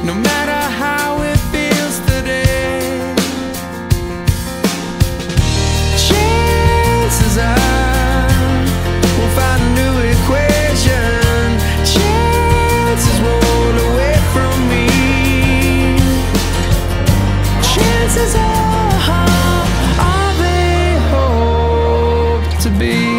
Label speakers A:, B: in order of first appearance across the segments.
A: no matter how it feels today. Chances are we'll find a new equation. Chances roll away from me. Chances are they hope to be.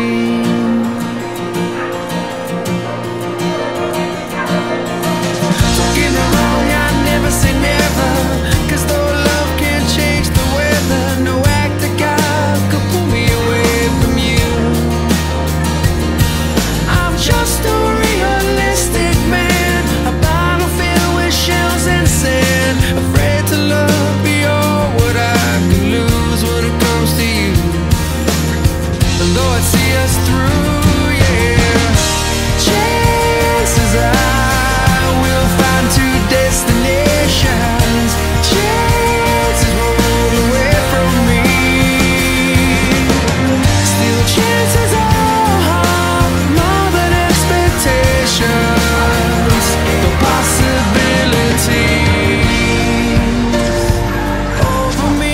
A: Say never, 'cause though love can't change the weather, no act of God could pull me away from you. I'm just a realistic man, a bottle filled with shells and sand, afraid to love beyond what I can lose when it comes to you. And though I'd see us through, yeah, chances are we'll find two destinations. Chances roll away from me. Still chances are more than expectations, the possibilities over me.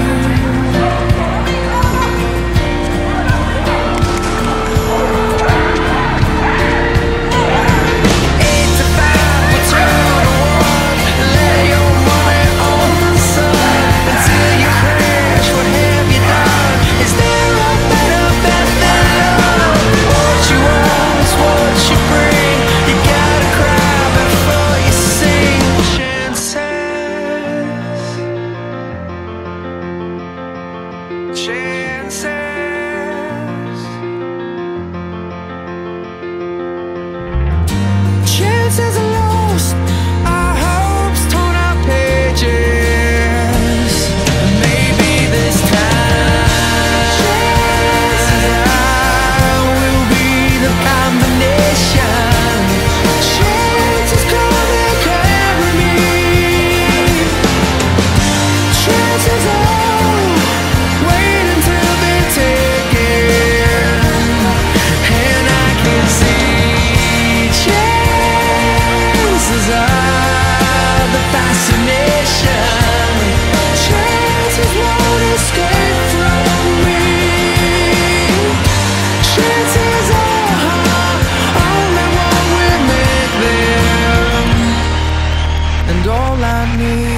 A: Chances are lost, our hopes torn out pages. Maybe this time chances are we'll be the combination. Chances come and carry me. Chances are wait until they're taken, and I can see. Chances are the fascination. Chances won't escape from me. Chances are only one will make them, and all I need